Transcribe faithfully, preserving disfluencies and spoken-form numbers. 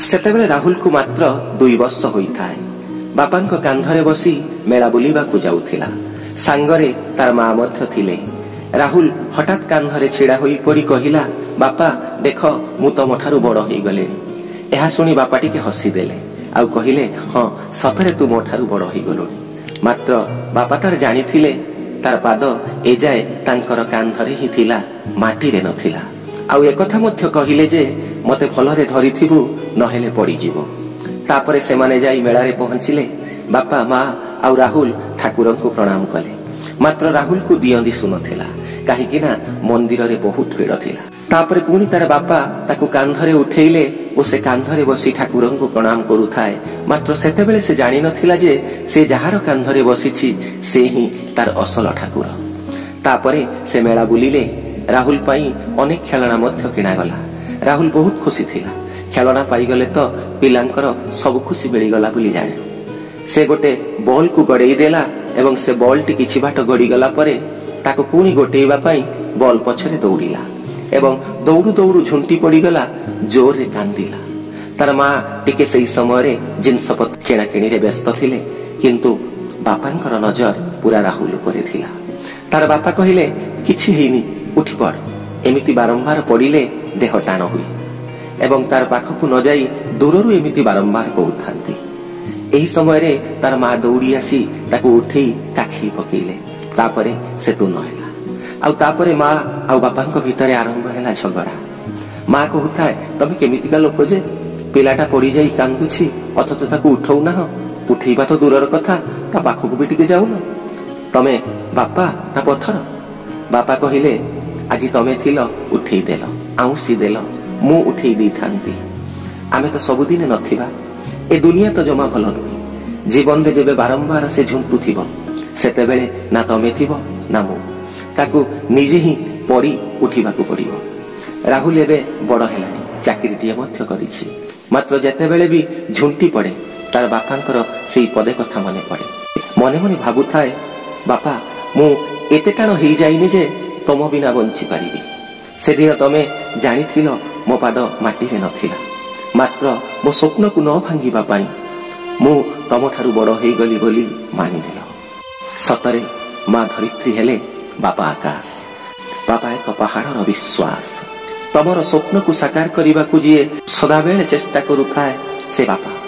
सेतेबेले राहुल को मात्र दुई वर्ष होइथाय। बापांको कांधरे बसी मेला बुलिबाकू जाउथिला। सांगरे तार मां मध्य थिले। राहुल हठात कांधरे छिड़ा होई पड़ी कहिला, बापा देख मु तम ठारू बड़ होई गले। एहा सुनी बापा टिके हसी देले आउ कहिले, हां सतरे तू मो ठारू बड़ होई गलो। मात्र बापा तार जानी थिले तार पाद ए जाए तांकर कांधरे ही थिला, माटी रे नथिला। आउ एकथा मध्य कहिले जे मते भलरे धरिथिबु नहेले पड़ी जीवो। तापरे से माने जाई मेला रे पहुंचिले। बापा मां आउ राहुल ठाकुर को प्रणाम कले। मात्र राहुल को दियंदी सुनथिला काहेकि ना मंदिर रे बहुत भीड़ थिला। तापरे पुनी तार बापा ताकू कांधरे उठेइले ओ से कांधरे बसी ठाकुर को प्रणाम करूथाय। मात्र सेतेबेले से जानि नथिला जे से जहार कांधरे बसिछि से ही तार असल ठाकुर। तापरे से मेला बुलिले। राहुल पाई अनेक खेलना मध्य किना गला। राहुल बहुत खुशी थिला। खेलना पाई गले तो पिलांकर सब खुशी मिली गला बोली जाने। से गोटे बॉल को गड़ेई देला एवं से बॉल टी किछि बाट गड़ी गला परे ताको पुनी गोटेइबा पाई बॉल पछरे दौड़िला एवं दौड़ू दौड़ू झुंटी पड़ी गला, जोर रे कांदिला। तार मां टिके सेई समय रे जिनसपत किणा किणी रे व्यस्त थिले, किंतु बापांकर नजर पूरा राहुल उपरे थिला। तार बापा कहिले, किछि हेइनी उठी पड़। एमिति बारंबार पड़िले देह टाण हुए एवं तार पाखकु न जाई दूररु एमिति बारंबार कहउथांती। एही समय रे तार मां दौड़ी आसी ताकू उठेई काखी पकेइले। तापरे से तू नहेला। आउ तापरे मां आउ बापांको भितरे आरंभ हैला झगड़ा। मां कहउथाय, तमे केमितिका लोक जे पिलाटा पड़ी जाई कांदुछि अथच ताकू उठौ ना। उठेइबा तो दूरर कथा, ता पाखकु भी टिके जाउ ना। तमे बापा ना पत्थर? बापा कहिले, आज तमे थिल उठेई देल, आउसी देल, मु उठेई दी थांती। आमे तो सबुदिने नथिबा। ए दुनिया तो जमा भल नुहे। जीवन रे जेबे बारंबार से झुंटू थिबो सेतेबेले ना तमे थिबो ना मु। ताकू निजे ही पड़ी उठिबाकू पड़िबो। राहुल एबे बड़ हेलानी, चाकरीटिए मध्य करिछि। मात्र जेतेबेले भी झुंटी पड़े तार बापांकर सेई पदे कथा मने पड़े। मने मने भाबुथाय, बापा मु एते टाण हेई जाइनि जे तम बिना बंची पारिबी। सेदिन तमे जानिथिलो मो पाद माटी रे नथिला। मात्र मो स्वप्न को न भांगिबा पाई मु तम ठारू बड़ हेई गली बोली मानि नेलो। सतरे मां धरित्री हेले बापा आकाश। बापा एक पहाड़र विश्वास। तमर स्वप्न को साकार करने को जी सदाबेले चेष्टा करुथाए से बापा।